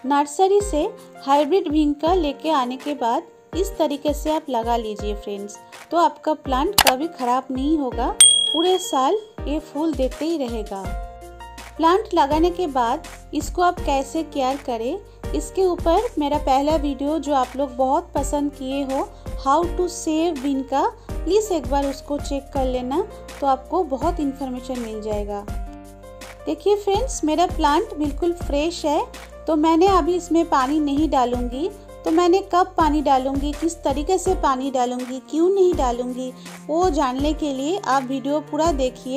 Nursery से hybrid भिंका लेके आने के बाद इस तरीके से आप लगा लीजिए फ्रेंड्स, तो आपका प्लांट कभी ख़राब नहीं होगा, पूरे साल ये फूल देते ही रहेगा। प्लांट लगाने के बाद इसको आप कैसे केयर करें, इसके ऊपर मेरा पहला वीडियो जो आप लोग बहुत पसंद किए हो, how to save vinca, please एक बार उसको चेक कर लेना, तो आपको बहुत इन्फॉर्मेशन मिल जाएगा। देखिए फ्रेंड्स, मेरा प्लांट बिल्कुल फ्रेश है, तो मैंने अभी इसमें पानी नहीं डालूंगी। तो मैंने कब पानी डालूंगी, किस तरीके से पानी डालूंगी, क्यों नहीं डालूंगी, वो जानने के लिए आप वीडियो पूरा देखिए।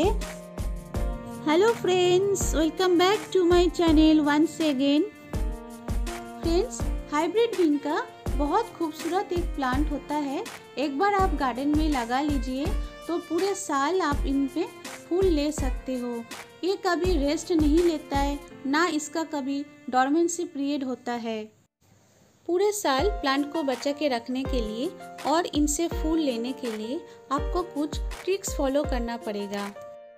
Hello friends, welcome back to my channel once again. Friends, hybrid vinca बहुत खूबसूरत एक प्लांट होता है। एक बार आप गार्डन में लगा लीजिए तो पूरे साल आप इन पे फूल ले सकते हो। ये कभी रेस्ट नहीं लेता है, ना इसका कभी डॉर्मेंसी पीरियड होता है। पूरे साल प्लांट को बचा के रखने के लिए और इनसे फूल लेने के लिए आपको कुछ ट्रिक्स फॉलो करना पड़ेगा।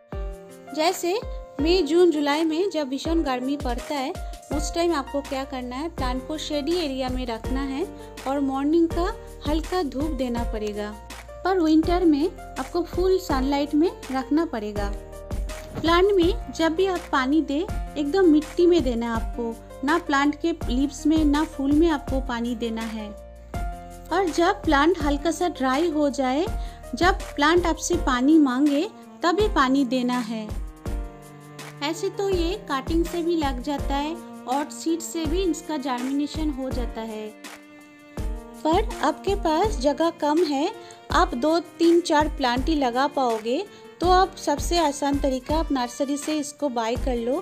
जैसे मई, जून, जुलाई में जब भीषण गर्मी पड़ता है, उस टाइम आपको क्या करना है, प्लांट को शेडी एरिया में रखना है और मॉर्निंग का हल्का धूप देना पड़ेगा। पर विंटर में आपको फुल सनलाइट में रखना पड़ेगा। प्लांट में जब भी आप पानी दे, एकदम मिट्टी में देना आपको, ना प्लांट के लीव्स में ना फूल में आपको पानी देना है। और जब प्लांट हल्का सा ड्राई हो जाए, जब प्लांट आपसे पानी मांगे, तभी पानी देना है। ऐसे तो ये काटिंग से भी लग जाता है और सीड से भी इसका जर्मिनेशन हो जाता है। पर आपके पास जगह कम है, आप 2, 3, 4 प्लांट ही लगा पाओगे, तो आप सबसे आसान तरीका आप नर्सरी से इसको बाय कर लो।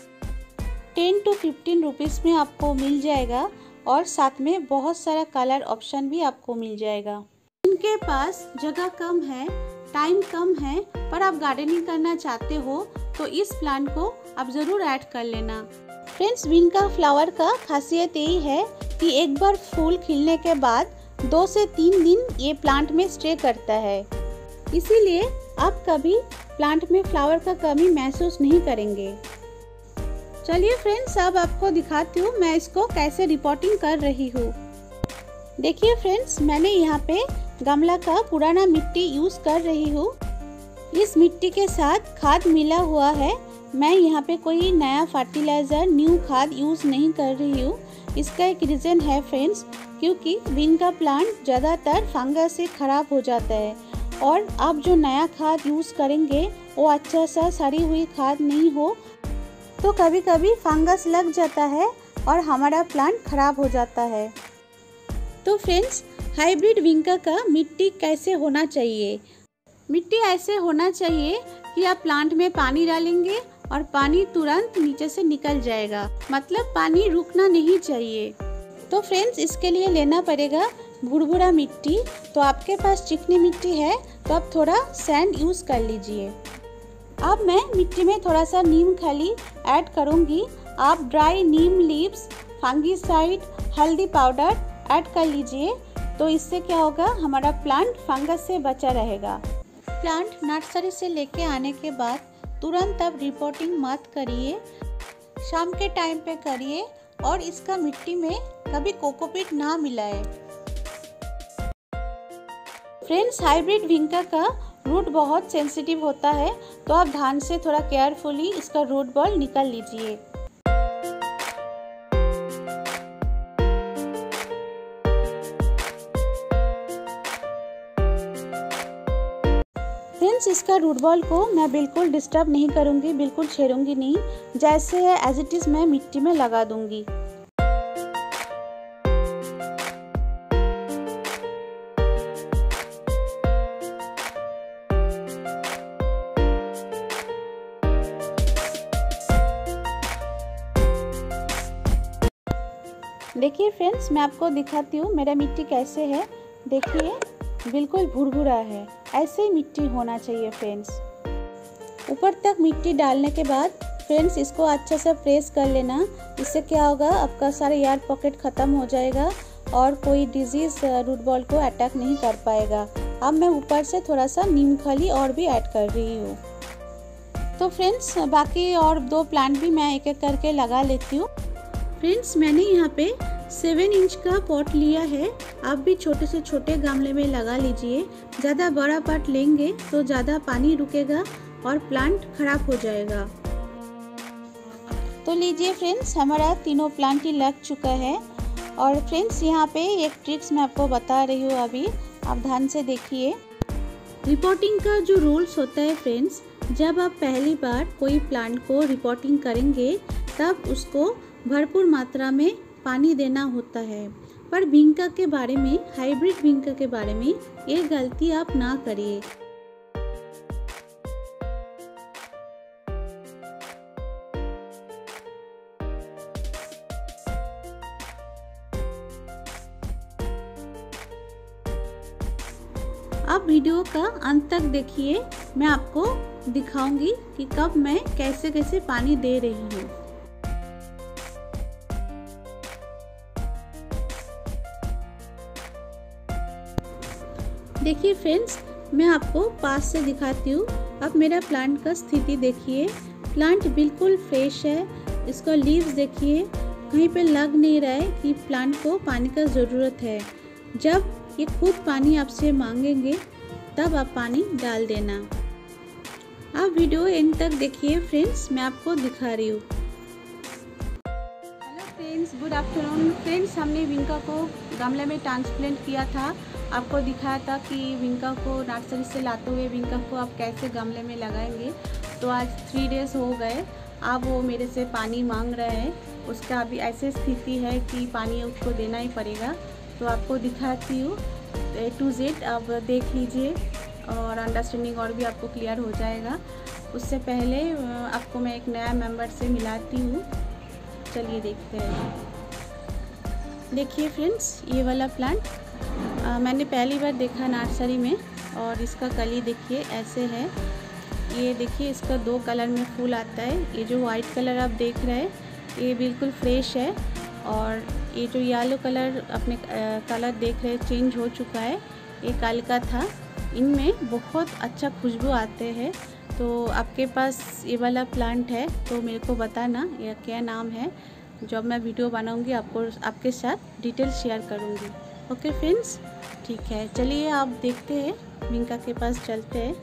10 to 15 रुपीज़ में आपको मिल जाएगा और साथ में बहुत सारा कलर ऑप्शन भी आपको मिल जाएगा। इनके पास जगह कम है, टाइम कम है, पर आप गार्डनिंग करना चाहते हो तो इस प्लांट को आप ज़रूर ऐड कर लेना। फ्रेंड्स, भिंका फ्लावर का खासियत यही है कि एक बार फूल खिलने के बाद 2 से 3 दिन ये प्लांट में स्टे करता है, इसीलिए आप कभी प्लांट में फ्लावर का कमी महसूस नहीं करेंगे। चलिए फ्रेंड्स, अब आपको दिखाती हूँ मैं इसको कैसे रिपोर्टिंग कर रही हूँ। देखिए फ्रेंड्स, मैंने यहाँ पे गमला का पुराना मिट्टी यूज़ कर रही हूँ। इस मिट्टी के साथ खाद मिला हुआ है। मैं यहाँ पे कोई नया फर्टिलाइज़र, न्यू खाद यूज़ नहीं कर रही हूँ। इसका एक रीज़न है फ्रेंड्स, क्योंकि भिंका प्लांट ज़्यादातर फंगस से ख़राब हो जाता है और आप जो नया खाद यूज़ करेंगे वो अच्छा सा सड़ी हुई खाद नहीं हो, तो कभी कभी फंगस लग जाता है और हमारा प्लांट ख़राब हो जाता है। तो फ्रेंड्स, हाइब्रिड भिंका का मिट्टी कैसे होना चाहिए? मिट्टी ऐसे होना चाहिए कि आप प्लांट में पानी डालेंगे और पानी तुरंत नीचे से निकल जाएगा, मतलब पानी रुकना नहीं चाहिए। तो फ्रेंड्स, इसके लिए लेना पड़ेगा भुरभुरा मिट्टी। तो आपके पास चिकनी मिट्टी है तो आप थोड़ा सैंड यूज़ कर लीजिए। अब मैं मिट्टी में थोड़ा सा नीम खली ऐड करूँगी। आप ड्राई नीम लीव्स, फंगीसाइड, हल्दी पाउडर ऐड कर लीजिए, तो इससे क्या होगा, हमारा प्लांट फंगस से बचा रहेगा। प्लांट नर्सरी से लेके आने के बाद तुरंत अब रिपोर्टिंग मत करिए, शाम के टाइम पे करिए और इसका मिट्टी में कभी कोकोपीट ना मिलाए। फ्रेंड्स, हाइब्रिड भिंका का रूट बहुत सेंसिटिव होता है, तो आप ध्यान से थोड़ा केयरफुली इसका रूट बॉल निकाल लीजिए। फ्रेंड्स, इसका रूट बॉल को मैं बिल्कुल डिस्टर्ब नहीं करूँगी, बिल्कुल छेड़ूंगी नहीं, जैसे है एज इट इज़ मैं मिट्टी में लगा दूंगी। देखिए फ्रेंड्स, मैं आपको दिखाती हूँ मेरा मिट्टी कैसे है। देखिए, बिल्कुल भुरभुरा है, ऐसे ही मिट्टी होना चाहिए फ्रेंड्स। ऊपर तक मिट्टी डालने के बाद फ्रेंड्स इसको अच्छा से प्रेस कर लेना। इससे क्या होगा, आपका सारा एयर पॉकेट ख़त्म हो जाएगा और कोई डिजीज़ रूट बॉल को अटैक नहीं कर पाएगा। अब मैं ऊपर से थोड़ा सा नीम खली और भी ऐड कर रही हूँ। तो फ्रेंड्स, बाकी और 2 प्लांट भी मैं एक एक करके लगा लेती हूँ। फ्रेंड्स मैंने यहाँ पे 7 इंच का पॉट लिया है। आप भी छोटे से छोटे गमले में लगा लीजिए। ज़्यादा बड़ा पॉट लेंगे तो ज़्यादा पानी रुकेगा और प्लांट खराब हो जाएगा। तो लीजिए फ्रेंड्स, हमारा तीनों प्लांट ही लग चुका है। और फ्रेंड्स यहाँ पे एक ट्रिक्स मैं आपको बता रही हूँ, अभी आप ध्यान से देखिए। रिपोर्टिंग का जो रूल्स होता है फ्रेंड्स, जब आप पहली बार कोई प्लांट को रिपोर्टिंग करेंगे तब उसको भरपूर मात्रा में पानी देना होता है। पर विंका के बारे में, हाइब्रिड विंका के बारे में ये गलती आप ना करिए। आप वीडियो का अंत तक देखिए, मैं आपको दिखाऊंगी कि कब मैं कैसे कैसे पानी दे रही हूँ। देखिए फ्रेंड्स, मैं आपको पास से दिखाती हूँ। अब मेरा प्लांट का स्थिति देखिए। प्लांट बिल्कुल फ्रेश है। इसका लीव्स देखिए, कहीं पे लग नहीं रहा है कि प्लांट को पानी का ज़रूरत है। जब ये खुद पानी आपसे मांगेंगे तब आप पानी डाल देना। आप वीडियो एंड तक देखिए फ्रेंड्स, मैं आपको दिखा रही हूँ। Hello friends, good afternoon. Friends हमने विंका को गमले में ट्रांसप्लांट किया था। आपको दिखाया था कि विंका को नर्सरी से लाते हुए विंका को आप कैसे गमले में लगाएंगे। तो आज 3 डेज हो गए। अब वो मेरे से पानी मांग रहे हैं। उसका अभी ऐसी स्थिति है कि पानी उसको देना ही पड़ेगा। तो आपको दिखाती हूँ A to Z, आप देख लीजिए और अंडरस्टैंडिंग और भी आपको क्लियर हो जाएगा। उससे पहले आपको मैं एक नया मेंबर से मिलाती हूँ। चलिए देखते हैं। देखिए फ्रेंड्स, ये वाला प्लांट मैंने पहली बार देखा नर्सरी में, और इसका कली देखिए ऐसे है। ये देखिए, इसका 2 कलर में फूल आता है। ये जो वाइट कलर आप देख रहे हैं ये बिल्कुल फ्रेश है, और ये जो येलो कलर अपने कलर देख रहे हैं चेंज हो चुका है, ये कल का था। इनमें बहुत अच्छा खुशबू आते हैं। तो आपके पास ये वाला प्लांट है तो मेरे को बताना ये क्या नाम है। जब मैं वीडियो बनाऊंगी आपके साथ डिटेल शेयर करूंगी। ओके फ्रेंड्स, ठीक है। चलिए आप देखते हैं, विंका के पास चलते हैं।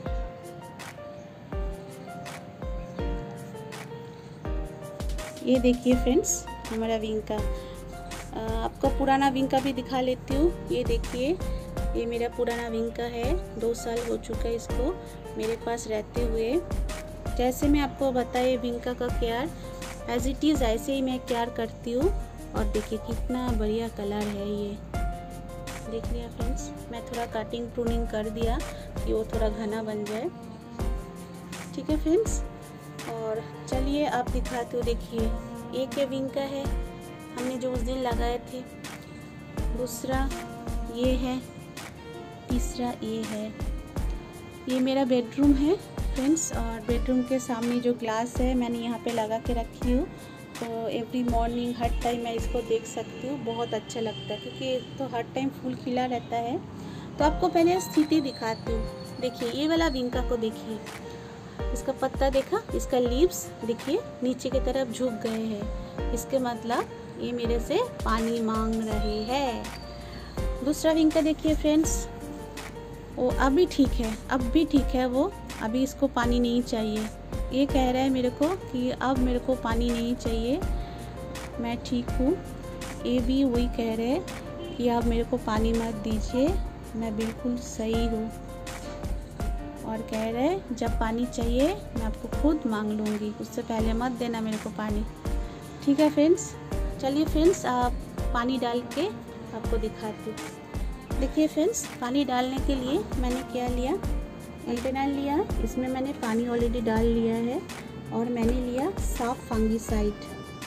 ये देखिए फ्रेंड्स, हमारा विंका। आपको पुराना विंका भी दिखा लेती हूँ। ये देखिए, ये मेरा पुराना विंका है। 2 साल हो चुका है इसको मेरे पास रहते हुए। जैसे मैं आपको बताया विंका का केयर एज इट इज़ ऐसे ही मैं केयर करती हूँ। और देखिए कितना बढ़िया कलर है। ये देख लिया फ्रेंड्स, मैं थोड़ा कटिंग प्रूनिंग कर दिया कि वो थोड़ा घना बन जाए। ठीक है फ्रेंड्स, और चलिए आप दिखाते हो। देखिए एक ये विंका है हमने जो उस दिन लगाए थे, दूसरा ये है, तीसरा ये है। ये मेरा बेडरूम है फ्रेंड्स, और बेडरूम के सामने जो ग्लास है मैंने यहाँ पे लगा के रखी हूँ। तो एवरी मॉर्निंग हर टाइम मैं इसको देख सकती हूँ। बहुत अच्छा लगता है क्योंकि तो हर टाइम फूल खिला रहता है। तो आपको पहले स्थिति दिखाती हूँ। देखिए ये वाला विंका को देखिए, इसका पत्ता देखा, इसका लीव्स देखिए नीचे की तरफ झुक गए हैं। इसके मतलब ये मेरे से पानी मांग रहे हैं। दूसरा विंका देखिए फ्रेंड्स, वो अभी ठीक है, अब भी ठीक है। वो अभी इसको पानी नहीं चाहिए। ये कह रहा है मेरे को कि अब मेरे को पानी नहीं चाहिए, मैं ठीक हूँ। ये भी वही कह रहे हैं कि अब मेरे को पानी मत दीजिए, मैं बिल्कुल सही हूँ। और कह रहे हैं जब पानी चाहिए मैं आपको खुद मांग लूँगी, उससे पहले मत देना मेरे को पानी। ठीक है फ्रेंड्स, चलिए फ्रेंड्स आप पानी डाल के आपको दिखाती हूँ। देखिए फ्रेंड्स, पानी डालने के लिए मैंने क्या लिया, कंटेनर लिया। इसमें मैंने पानी ऑलरेडी डाल लिया है, और मैंने लिया सॉफ्ट फंगिसाइड।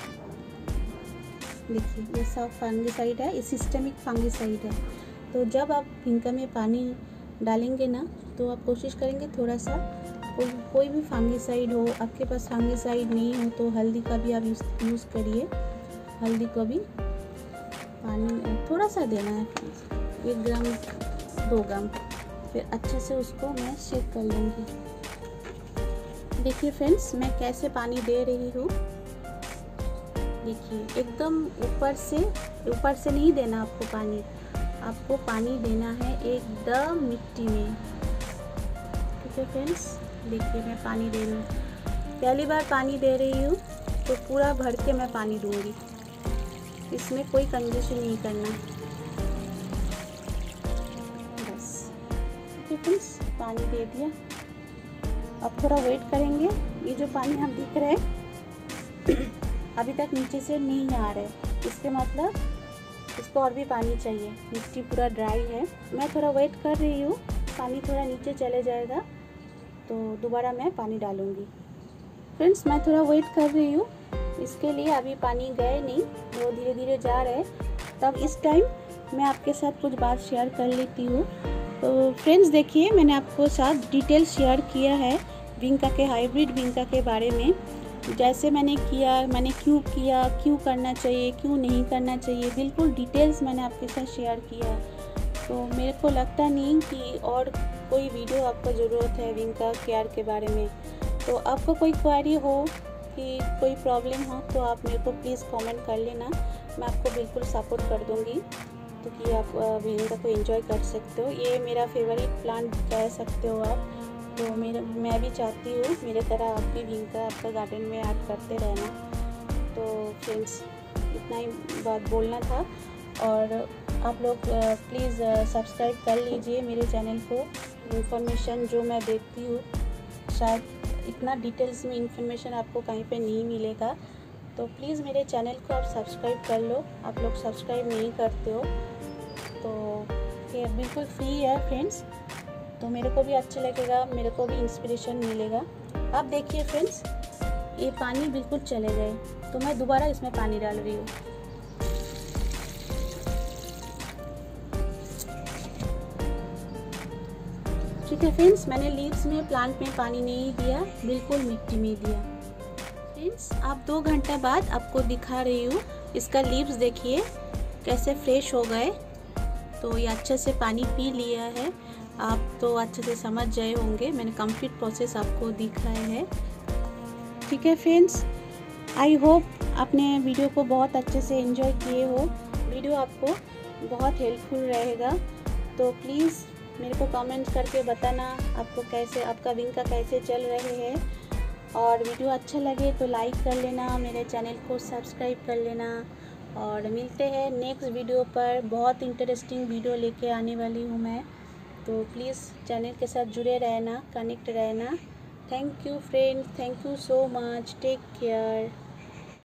देखिए ये सॉफ्ट फंगिसाइड है, ये सिस्टेमिक फंगिसाइड है। तो जब आप विंका में पानी डालेंगे ना, तो आप कोशिश करेंगे थोड़ा सा कोई भी फंगिसाइड हो। आपके पास फंगिसाइड नहीं हो तो हल्दी का भी आप यूज़ करिए। हल्दी को भी पानी थोड़ा सा देना है, 1 ग्राम 2 ग्राम। फिर अच्छे से उसको मैं शेक कर लूँगी। देखिए फ्रेंड्स मैं कैसे पानी दे रही हूँ। देखिए एकदम ऊपर से नहीं देना आपको पानी देना है एकदम मिट्टी में। ठीक है फ्रेंड्स, देखिए मैं पानी दे रही हूँ, पहली बार पानी दे रही हूँ तो पूरा भर के मैं पानी दूंगी, इसमें कोई कंजूसी नहीं करना बस। ठीक है फ्रेंड्स, पानी दे दिया। अब थोड़ा वेट करेंगे। ये जो पानी हम दिख रहे हैं अभी तक नीचे से नहीं आ रहा है, इसके मतलब इसको और भी पानी चाहिए, मिट्टी पूरा ड्राई है। मैं थोड़ा वेट कर रही हूँ, पानी थोड़ा नीचे चले जाएगा तो दोबारा मैं पानी डालूँगी। फ्रेंड्स, मैं थोड़ा वेट कर रही हूँ, इसके लिए अभी पानी गए नहीं, वो धीरे धीरे जा रहे हैं। तब इस टाइम मैं आपके साथ कुछ बात शेयर कर लेती हूँ। तो फ्रेंड्स देखिए, मैंने आपको साथ डिटेल शेयर किया है विंका के, हाइब्रिड विंका के बारे में। जैसे मैंने क्यों किया, क्यों करना चाहिए, क्यों नहीं करना चाहिए, बिल्कुल डिटेल्स मैंने आपके साथ शेयर किया। तो मेरे को लगता नहीं कि और कोई वीडियो आपको ज़रूरत है विंका केयर के बारे में। तो आपको कोई क्वेरी हो कि कोई प्रॉब्लम हो तो आप मेरे को प्लीज़ कमेंट कर लेना, मैं आपको बिल्कुल सपोर्ट कर दूँगी, तो कि आप विंका को एंजॉय कर सकते हो। ये मेरा फेवरेट प्लांट कह सकते हो आप। तो मैं भी चाहती हूँ मेरे तरह आप भी विंका आपका गार्डन में ऐड करते रहना। तो फ्रेंड्स, इतना ही बात बोलना था। और आप लोग प्लीज़ सब्सक्राइब कर लीजिए मेरे चैनल को। इन्फॉर्मेशन जो मैं देती हूँ शायद इतना डिटेल्स में इन्फॉर्मेशन आपको कहीं पे नहीं मिलेगा, तो प्लीज़ मेरे चैनल को आप सब्सक्राइब कर लो। आप लोग सब्सक्राइब नहीं करते हो, तो ये बिल्कुल फ्री है फ्रेंड्स, तो मेरे को भी अच्छा लगेगा, मेरे को भी इंस्पिरेशन मिलेगा। अब देखिए फ्रेंड्स, ये पानी बिल्कुल चले गए, तो मैं दोबारा इसमें पानी डाल रही हूँ। ठीक है फ्रेंड्स, मैंने लीव्स में, प्लांट में पानी नहीं दिया, बिल्कुल मिट्टी में दिया। फ्रेंड्स, आप 2 घंटे बाद आपको दिखा रही हूँ, इसका लीव्स देखिए कैसे फ्रेश हो गए। तो ये अच्छे से पानी पी लिया है, आप तो अच्छे से समझ गए होंगे, मैंने कंप्लीट प्रोसेस आपको दिखाया है। ठीक है फ्रेंड्स, आई होप आपने वीडियो को बहुत अच्छे से एंजॉय किए हो। वीडियो आपको बहुत हेल्पफुल रहेगा, तो प्लीज़ मेरे को कमेंट करके बताना आपको कैसे, आपका विंका कैसे चल रहे हैं। और वीडियो अच्छा लगे तो लाइक कर लेना, मेरे चैनल को सब्सक्राइब कर लेना। और मिलते हैं नेक्स्ट वीडियो पर, बहुत इंटरेस्टिंग वीडियो लेके आने वाली हूँ मैं, तो प्लीज़ चैनल के साथ जुड़े रहना, कनेक्ट रहना। Thank you friends, thank you so much, take care.